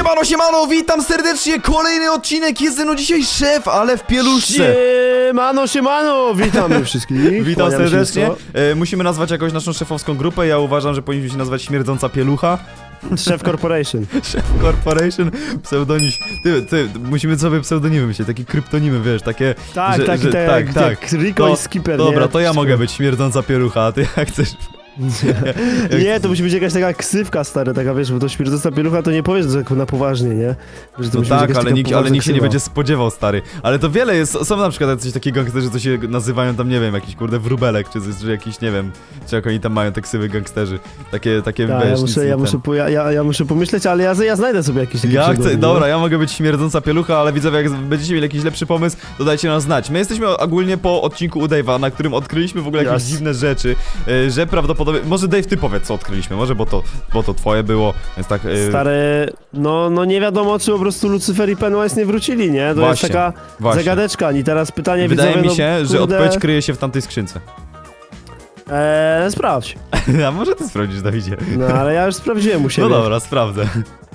Siemano, witam serdecznie, kolejny odcinek, jest ze mną dzisiaj szef, ale w pieluszce. Siemano, witamy wszystkich. Witam serdecznie, musimy nazwać jakąś naszą szefowską grupę, ja uważam, że powinniśmy się nazwać Śmierdząca Pielucha. Szef Corporation. Szef Corporation, pseudonim, musimy sobie pseudonimy myśleć, takie kryptonimy, wiesz, takie... Tak, tak. Rico i Skipper, dobra, nie? to ja mogę być Śmierdząca Pielucha, a ty jak chcesz... Nie, to musi być jakaś taka ksywka, stary, taka, wiesz, bo to Śmierdząca Pielucha to nie powiesz tak na poważnie, nie? Że to no tak, ale nikt się nie ksywa. będzie spodziewał, stary. Ale to wiele jest, są na przykład jacyś takie gangsterzy, co się nazywają tam, nie wiem, jakiś kurde wróbelek, czy jakiś, nie wiem, czy jak oni tam mają te ksywy gangsterzy. Takie Ja, wiesz, ja muszę pomyśleć, ale ja znajdę sobie jakieś takie dobra, ja mogę być Śmierdząca Pielucha, ale widzowie, jak będziecie mieli jakiś lepszy pomysł, to dajcie nam znać. My jesteśmy ogólnie po odcinku u Dave'a, na którym odkryliśmy w ogóle jakieś dziwne rzeczy, że prawdopodobnie... Może Dave, ty powiedz, co odkryliśmy, może, bo to twoje było, więc tak... Stary, no nie wiadomo, czy po prostu Lucifer i Pennywise nie wrócili, nie? To jest taka zagadeczka. I teraz pytanie, wydaje mi się, no, że odpowiedź kryje się w tamtej skrzynce. Sprawdź. A może ty sprawdzisz, Dawidzie? No, ale ja już sprawdziłem u siebie. No dobra, sprawdzę.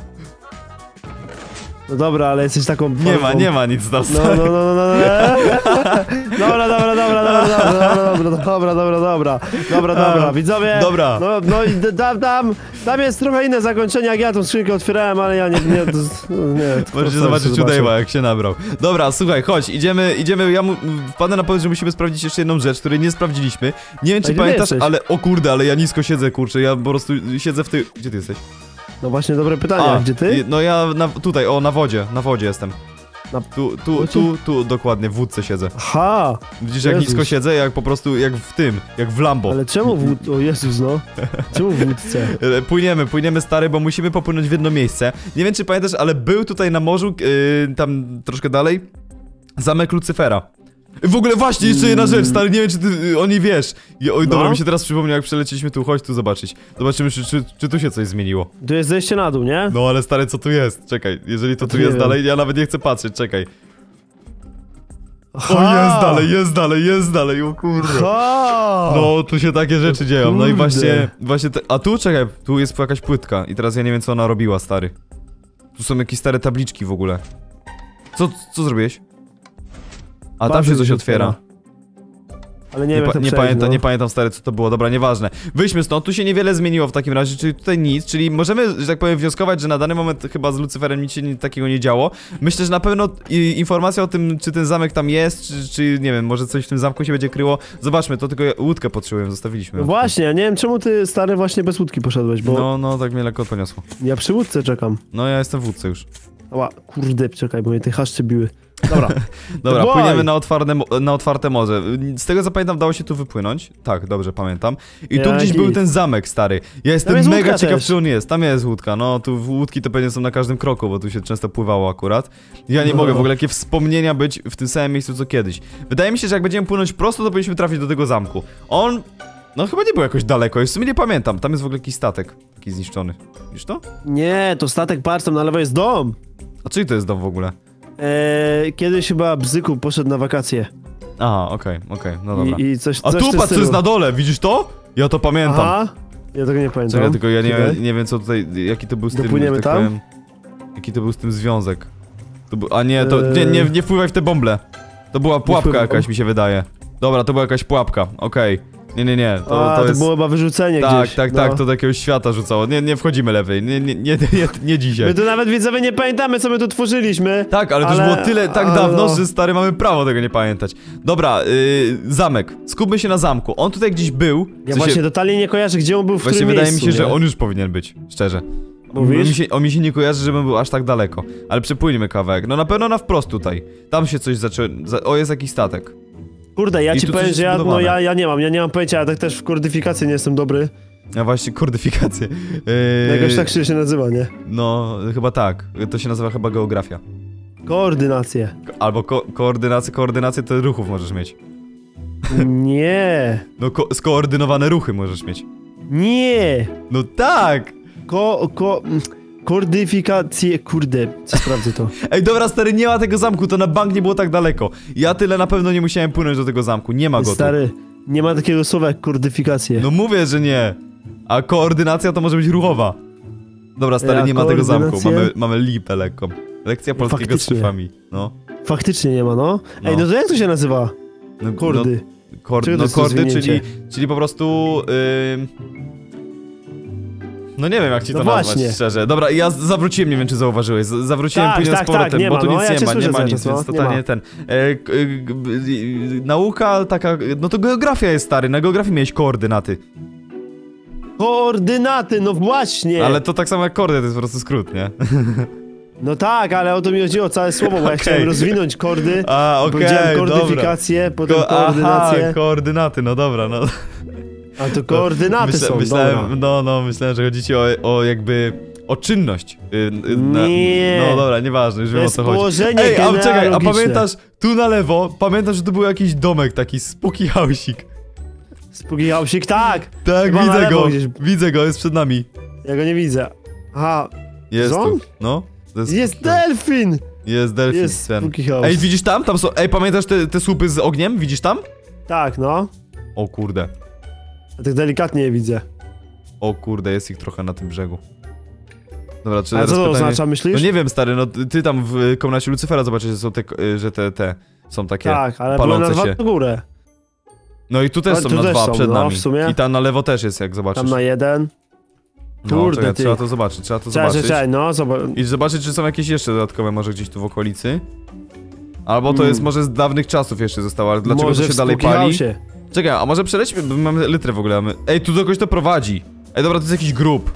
No dobra, ale jesteś taką... Nie ma nic tam. Dobra, widzowie. Dobra. No i tam jest trochę inne zakończenie, jak ja tą skrzynkę otwierałem, ale ja nie możecie zobaczyć u Dave'a, jak się nabrał. Dobra, słuchaj, chodź, idziemy, wpadnę na pomysł, że musimy sprawdzić jeszcze jedną rzecz, której nie sprawdziliśmy. Nie wiem, czy pamiętasz, ale, o kurde, ale ja nisko siedzę, kurczę, ja po prostu siedzę w tej... Gdzie ty jesteś? No właśnie, dobre pytanie, gdzie ty? No ja tutaj, na wodzie jestem. Tu dokładnie, w wódce siedzę. Aha! Widzisz, jak nisko siedzę, jak po prostu, jak w Lambo. Ale czemu o Jezus, no. Czemu w wódce? Płyniemy, stary, bo musimy popłynąć w jedno miejsce. Nie wiem, czy pamiętasz, ale był tutaj na morzu, tam troszkę dalej, zamek Lucyfera. W ogóle właśnie, jeszcze jedna rzecz, stary, nie wiem, czy ty o niej wiesz. Dobra, mi się teraz przypomniał, jak przeleciliśmy tu, chodź tu zobaczyć. Zobaczymy, czy tu się coś zmieniło. Tu jest zejście na dół, nie? No ale stary, co tu jest? Czekaj, jeżeli to tu jest dalej, ja nawet nie chcę patrzeć, czekaj. O, jest dalej, o kurde. No, tu się takie rzeczy dzieją, no i właśnie a tu, czekaj, tu jest jakaś płytka i teraz ja nie wiem, co ona robiła, stary. Tu są jakieś stare tabliczki w ogóle. Co zrobiłeś? A tam się coś otwiera. Ale nie pamiętam, stary, co to było, dobra, nieważne. Wyjdźmy stąd, tu się niewiele zmieniło w takim razie, czyli tutaj nic, czyli możemy, że tak powiem, wnioskować, że na dany moment chyba z Lucyferem nic się takiego nie działo. Myślę, że na pewno informacja o tym, czy ten zamek tam jest, czy nie wiem, może coś w tym zamku się będzie kryło. Zobaczmy, to tylko łódkę potrzebuję, zostawiliśmy. No właśnie, ja nie wiem, czemu ty, stary, właśnie bez łódki poszedłeś, bo... No, tak mnie lekko poniosło. Ja przy łódce czekam. No, ja jestem w łódce już. Ała, kurde, czekaj, bo mnie te haszcze biły. Dobra, płyniemy na otwarte morze. Z tego co pamiętam, dało się tu wypłynąć. Tak, dobrze pamiętam. I tu gdzieś był ten zamek, stary. Ja jestem mega ciekaw, czy on jest. Tam jest łódka. No, tu łódki to pewnie są na każdym kroku, bo tu się często pływało akurat. Ja nie mogę w ogóle, jakie wspomnienia być w tym samym miejscu co kiedyś. Wydaje mi się, że jak będziemy płynąć prosto, to powinniśmy trafić do tego zamku. No chyba nie był jakoś daleko, już w sumie nie pamiętam. Tam jest w ogóle jakiś statek, taki zniszczony. Widzisz to? Nie, to statek, patrz, tam na lewo jest dom. A czyj to jest dom w ogóle? Kiedyś chyba Bzyku poszedł na wakacje. Aha, okej, no dobra. A tu patrz, co jest na dole, widzisz to? Ja to pamiętam. Aha, ja tego nie pamiętam. Czekaj, tylko ja nie wiem, co tutaj, jaki to był z tym... Dopłyniemy tam? Powiem, jaki to był z tym związek. A nie, to nie wpływaj w te bąble. To była pułapka jakaś, mi się wydaje. Dobra, to była jakaś pułapka, okej. Nie, to jest... było chyba wyrzucenie gdzieś. Tak, to do jakiegoś świata rzucało. Nie wchodzimy lepiej, nie dzisiaj. My tu nawet, widzowie, nie pamiętamy, co my tu tworzyliśmy. Tak, ale to już było tyle, tak dawno, że stary, mamy prawo tego nie pamiętać. Dobra, zamek. Skupmy się na zamku. On tutaj gdzieś był. Ja właśnie totalnie nie kojarzę, gdzie on był, w którym miejscu. Właśnie wydaje mi się, że on już powinien być, szczerze. Mówisz? Mi się nie kojarzy, żebym był aż tak daleko. Ale przepłyńmy kawałek. No na pewno na wprost tutaj. Tam się coś zaczęło... O, jest jakiś statek. Kurde, ja ci powiem, że ja nie mam pojęcia, ja tak też w kodyfikację nie jestem dobry. A właśnie, kodyfikację. Jakoś tak się nazywa, nie? No, chyba tak. To się nazywa chyba geografia. Koordynację. Albo koordynację to ruchów możesz mieć. Nie. No, skoordynowane ruchy możesz mieć. Nie. No tak! Kodyfikację, kurde, sprawdzę to. Ej, dobra, stary, nie ma tego zamku, to na bank nie było tak daleko. Ja tyle na pewno nie musiałem płynąć do tego zamku, nie ma go tu. Stary, nie ma takiego słowa jak kodyfikację. No mówię, że nie. A koordynacja to może być ruchowa. Dobra, stary, nie ma tego zamku, mamy lipę lekką. Lekcja polskiego z szyframi, no. Faktycznie nie ma, no. Ej, no to jak to się nazywa? Kordy. Kordy, czyli po prostu... No nie wiem, jak ci to nazwać, szczerze. Dobra, ja zawróciłem, nie wiem, czy zauważyłeś. Zawróciłem później z powrotem, bo tu nic nie ma nic, więc totalnie ten... Nauka taka... No to geografia jest, stary, na geografii miałeś koordynaty. Koordynaty, no właśnie! Ale to tak samo jak kordy, to jest po prostu skrót, nie? No tak, ale o to mi chodziło całe słowo, bo ja chciałem rozwinąć kordy. Powiedziałem kordyfikację, potem koordynację. Aha, koordynaty, no dobra, no. A to koordynaty są, myślałem, dobra. Myślałem, że chodzi ci o jakby... O czynność. Nie. No dobra, nieważne, już wiem o co chodzi. Położenie czekaj, a pamiętasz, tu na lewo, pamiętasz, że tu był jakiś domek taki, spooky house'ik. Spooky house'ik, tak! Tak, widzę go, jest przed nami. Ja go nie widzę. Aha. Jest tu, no. Jest delfin! Jest delfin, jest spooky house. Ej, widzisz tam? Tam są, pamiętasz te słupy z ogniem? Widzisz tam? Tak, no. O kurde. Ja tak delikatnie je widzę. O kurde, jest ich trochę na tym brzegu. Dobra, czy a co to oznacza, myślisz? No nie wiem, stary, no ty tam w komnacie Lucyfera zobaczysz, że są te są takie tak, ale palące były na się. dwa górę. No i tu też są na dwa przed nami. W sumie. I tam na lewo też jest, jak zobaczysz. Tam na jeden. Kurde, no, trzeba to zobaczyć, no I zobaczyć, czy są jakieś jeszcze dodatkowe, może gdzieś tu w okolicy. Albo to jest może z dawnych czasów jeszcze zostało, ale dlaczego to się dalej pali? Czekaj, a może przelećmy, bo mamy litrę w ogóle. Ej, tu do kogoś to prowadzi. Ej, dobra, to jest jakiś grób.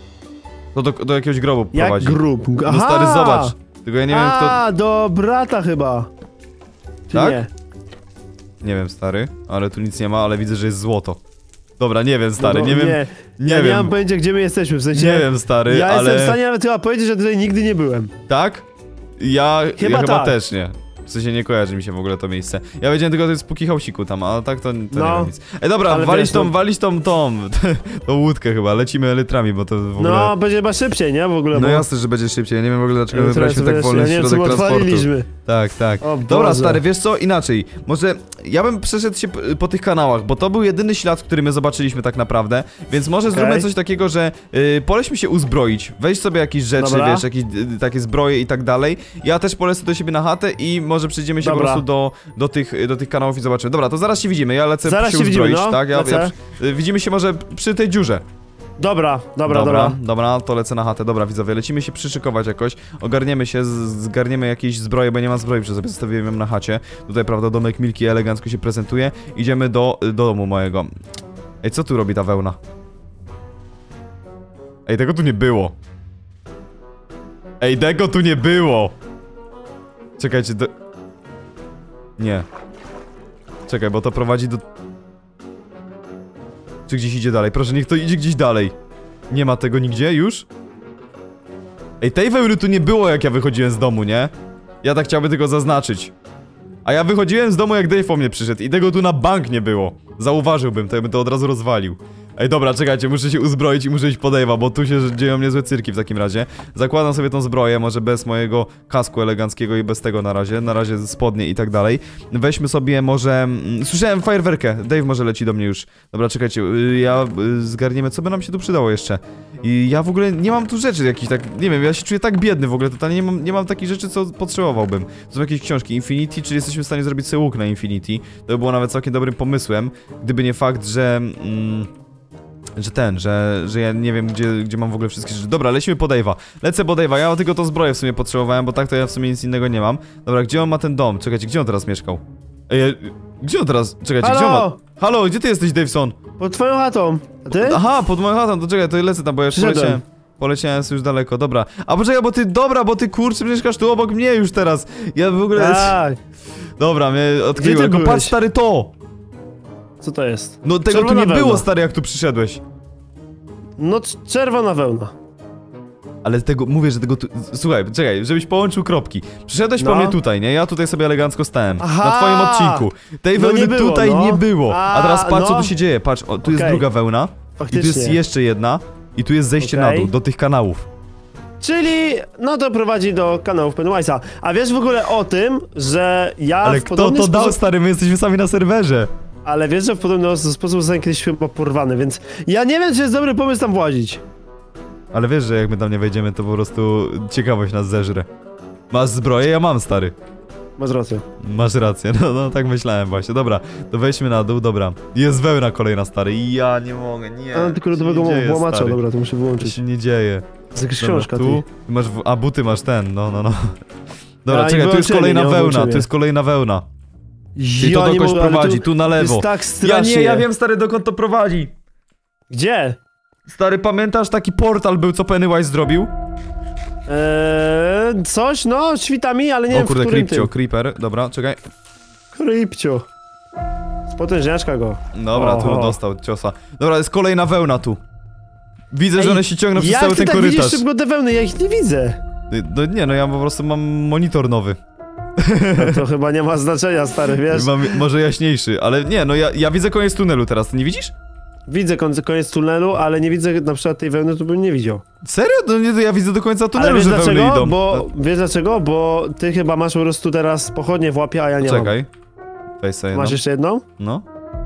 To do jakiegoś grobu prowadzi. Jak grób? Aha! No stary, zobacz. Tylko ja nie wiem kto... A, do brata chyba. Czy tak? Nie. Nie wiem, stary, ale tu nic nie ma, ale widzę, że jest złoto. Dobra, nie wiem, stary, nie wiem. Nie mam pojęcia, gdzie my jesteśmy, w sensie... Nie wiem, stary, ja ale... jestem w stanie nawet chyba powiedzieć, że tutaj nigdy nie byłem. Tak? Ja chyba tak. też nie. W sensie nie kojarzy mi się w ogóle to miejsce. Ja wiedziałem tylko, że to jest spooky house'iku tam, a tak to nie wiem nic. Ej, dobra, walić tą łódkę chyba, lecimy litrami, bo to w ogóle... No, będzie chyba szybciej, nie? W ogóle, no jasne, że będzie szybciej, ja nie wiem w ogóle dlaczego wybraliśmy tak wolny środek transportu. Tak. Dobra, stary, wiesz co? Inaczej. Może ja bym przeszedł się po tych kanałach, bo to był jedyny ślad, który my zobaczyliśmy tak naprawdę, więc może zróbmy coś takiego, że polećmy się uzbroić, weź sobie jakieś rzeczy, wiesz, jakieś takie zbroje i tak dalej. Ja też polecę do siebie na chatę i może przejdziemy się po prostu do tych kanałów i zobaczymy. Dobra, to zaraz się widzimy, ja lecę się uzbroić, tak? Widzimy się może przy tej dziurze. Dobra, to lecę na chatę. Dobra, widzowie, lecimy się przyszykować jakoś. Ogarniemy się, zgarniemy jakieś zbroje, bo nie ma zbroi, przez sobie zostawiłem ją na chacie. Tutaj, prawda, domek Milki elegancko się prezentuje. Idziemy do domu mojego. Ej, co tu robi ta wełna? Ej, tego tu nie było. Ej, tego tu nie było. Czekajcie, nie. Czekaj, bo to prowadzi do... Czy gdzieś idzie dalej? Proszę, niech to idzie gdzieś dalej. Nie ma tego nigdzie już? Ej, tej wełny tu nie było, jak ja wychodziłem z domu, nie? Ja tak chciałbym tylko zaznaczyć. A ja wychodziłem z domu, jak Dave po mnie przyszedł i tego tu na bank nie było. Zauważyłbym, to ja bym to od razu rozwalił. Ej, dobra, czekajcie, muszę się uzbroić i muszę iść po Dave'a, bo tu się dzieją niezłe cyrki w takim razie. Zakładam sobie tą zbroję, może bez mojego kasku eleganckiego i bez tego na razie spodnie i tak dalej. Weźmy sobie może... Słyszałem fajerwerkę, Dave może leci do mnie już. Dobra, czekajcie, zgarniemy, co by nam się tu przydało jeszcze. I ja w ogóle nie mam tu rzeczy jakichś tak, nie wiem, ja się czuję tak biedny w ogóle, totalnie nie mam takich rzeczy, co potrzebowałbym. To są jakieś książki, Infinity, czyli jesteśmy w stanie zrobić sobie łuk na Infinity. To by było nawet całkiem dobrym pomysłem, gdyby nie fakt, że ja nie wiem, gdzie mam w ogóle wszystkie rzeczy. Dobra, lecimy po Dave'a. Lecę po Dave'a, ja tylko to zbroję w sumie potrzebowałem, bo tak to ja w sumie nic innego nie mam. Dobra, gdzie on ma ten dom? Czekajcie, gdzie on teraz mieszkał? Ej, gdzie on teraz? Czekajcie, Halo! Gdzie on ma... Halo, gdzie ty jesteś, Daveson? Pod twoją chatą. A ty? Aha, pod moją chatą, to czekaj, to lecę tam, bo ja już poleciałem już daleko, dobra. A poczekaj, bo ty kurczę mieszkasz tu obok mnie już teraz. Ja w ogóle... Tak. Dobra, mnie odkryłem, tylko patrz, stary, to! Co to jest? No tego czerwona tu nie było, stary, jak tu przyszedłeś. No, czerwona wełna. Ale tego, mówię, że tego tu... Słuchaj, czekaj, żebyś połączył kropki. Przyszedłeś po mnie tutaj, nie? Ja tutaj sobie elegancko stałem. Aha! Na twoim odcinku. Tej wełny tutaj nie było. A teraz patrz, co tu się dzieje. Patrz, tu jest druga wełna. Faktycznie. I tu jest jeszcze jedna. I tu jest zejście na dół, do tych kanałów. Czyli, no to prowadzi do kanałów Pennywise'a. A wiesz w ogóle o tym, że ja Ale kto to dał, stary? My jesteśmy sami na serwerze. Ale wiesz, że w podobny sposób zostałem kiedyś chyba porwany, więc ja nie wiem, czy jest dobry pomysł tam włazić. Ale wiesz, że jak my tam nie wejdziemy, to po prostu ciekawość nas zeżre. Masz zbroję? Ja mam, stary. Masz rację. Masz rację, no tak myślałem właśnie. Dobra, to wejdźmy na dół, dobra. Jest wełna kolejna, stary, i ja nie mogę, nie. A, tylko lodowego łamacza, dobra, to muszę wyłączyć. To się nie dzieje. To jest jakaś książka, tu masz, a buty masz ten, no. Dobra, czekaj, tu jest kolejna wełna, tu jest kolejna wełna. I to dokądś prowadzi, tu na lewo. Jest tak strasznie. Ja wiem, stary, dokąd to prowadzi. Gdzie? Stary, pamiętasz, taki portal był, co Pennywise zrobił? Coś, no, świtami, ale nie wiem, o kurde, w którym Creepcio, Creeper, dobra, czekaj. Creepcio. Spotężniaczka go. Dobra, tu dostał ciosa. Dobra, jest kolejna wełna tu. Widzę, że one się ciągną przez cały ten korytarz. Jak ty widzisz szybko te wełny? Ja ich nie widzę. Nie, no ja po prostu mam monitor nowy. No to chyba nie ma znaczenia, stary, wiesz? Może jaśniejszy, ale nie, no ja widzę koniec tunelu teraz, ty nie widzisz? Widzę koniec tunelu, ale nie widzę na przykład tej wełny, to bym nie widział. Serio? No nie, to ja widzę do końca tunelu, ale że wełny idą. Wiesz dlaczego? Bo ty chyba masz po prostu teraz pochodnie w łapie, a ja nie Czekaj. Weź sobie Masz jeszcze jedną? No.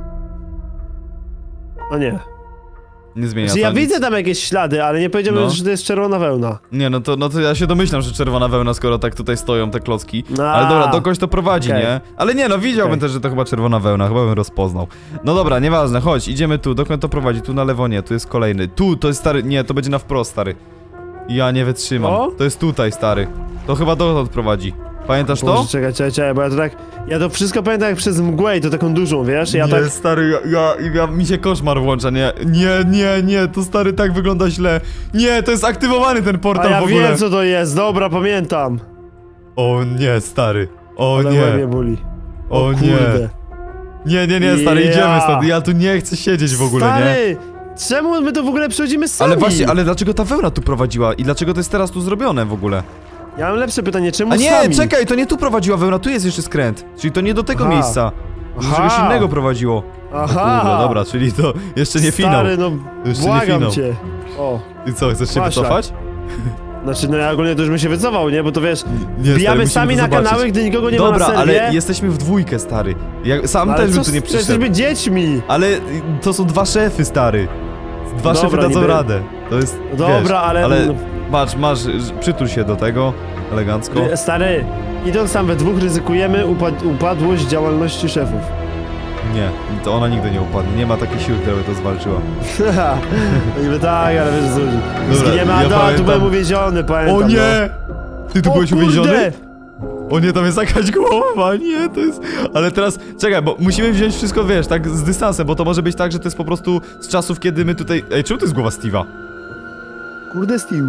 O nie. Nie zmienia ja widzę tam jakieś ślady, ale nie powiedziałbym, że to jest czerwona wełna. Nie, no to ja się domyślam, że czerwona wełna, skoro tak tutaj stoją te klocki. Ale dobra, dokądś to prowadzi, nie? Ale nie, no widziałbym też, że to chyba czerwona wełna, chyba bym rozpoznał. No dobra, nieważne, chodź, idziemy tu, dokąd to prowadzi, tu na lewo nie, tu jest kolejny. Tu, to jest stary, nie, to będzie na wprost, stary. Ja nie wytrzymam, to jest tutaj, stary. To chyba dokąd prowadzi. Pamiętasz to? Czekaj, bo ja to wszystko pamiętam jak przez mgłę i to taką dużą, wiesz? Ja nie, tak... stary, mi się koszmar włącza, nie, to stary tak wygląda źle. Nie, to jest aktywowany ten portal w ogóle. Ja wiem co to jest, dobra, pamiętam. O nie, stary, o ale nie. mnie boli. O nie. Nie, stary, idziemy stąd, ja tu nie chcę siedzieć w ogóle, stary, czemu my to w ogóle przechodzimy sami? Ale właśnie, ale dlaczego ta wełna tu prowadziła i dlaczego to jest teraz tu zrobione w ogóle? Ja mam lepsze pytanie, czemu A nie, sami? czekaj, to nie tu prowadziła wełna, tu jest jeszcze skręt. Czyli to nie do tego miejsca. Może czegoś innego prowadziło. Aha. Kurde, dobra, czyli to jeszcze nie finał. Stary, no błagam cię. O. I co, chcesz się wycofać? Znaczy, no ja ogólnie to już bym się wycofał, nie? Bo to wiesz, wbijamy sami na kanały, gdy nikogo nie ma na serwie. Dobra, ale jesteśmy w dwójkę, stary. Ja sam też bym tu nie przyszedł. Jesteśmy dziećmi. Ale to są dwa szefy, stary. Dwa szefy dadzą radę. To jest, dobra, wiesz, ale... Masz, przytul się do tego, elegancko. Stary, idąc tam we dwóch ryzykujemy upadłość działalności szefów. Nie, to ona nigdy nie upadnie, nie ma takiej siły, która by to zwalczyła. Niby tak, ale wiesz co, zginiemy, tu byłem uwięziony, pamiętam. O nie! Ty tu byłeś uwięziony? O nie, tam jest jakaś głowa, nie, to jest... Ale teraz, czekaj, bo musimy wziąć wszystko, wiesz, tak z dystansem, bo to może być tak, że to jest po prostu z czasów, kiedy my tutaj... Ej, czemu to jest głowa Steve'a? Kurde, Steve.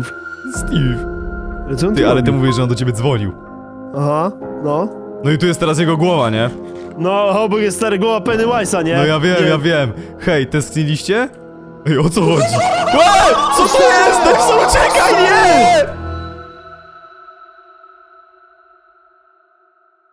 Ale ty mówisz, że on do ciebie dzwonił. Aha, no. No i tu jest teraz jego głowa, nie? No, obok jest stary głowa Pennywise'a, nie? No ja wiem. Hej, testniliście? Ej, o co chodzi? Ej, co to jest? Tak co, uciekaj, nie!